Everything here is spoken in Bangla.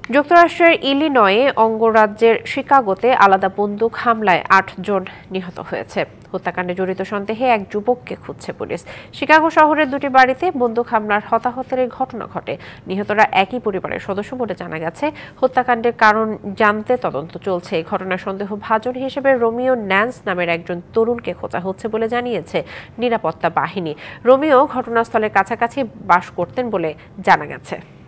যুক্তরাষ্ট্রের ইলিনয়ে অঙ্গরাজ্যের শিকাগোতে আলাদা বন্দুক হামলায় ৮ জন নিহত হয়েছে। হত্যাকাণ্ডে জড়িত সন্দেহে এক যুবককে খুঁজছে পুলিশ। শিকাগো শহরের দুটি বাড়িতে বন্দুক হামলার হতাহতের ঘটনা ঘটে। নিহতরা একই পরিবারের সদস্য বলে জানা গেছে। হত্যাকাণ্ডের কারণ জানতে তদন্ত চলছে। এই ঘটনার সন্দেহভাজন হিসেবে রোমিও ন্যান্স নামের একজন তরুণকে খোঁজা হচ্ছে বলে জানিয়েছে নিরাপত্তা বাহিনী। রোমিও ঘটনাস্থলের কাছাকাছি বাস করতেন বলে জানা গেছে।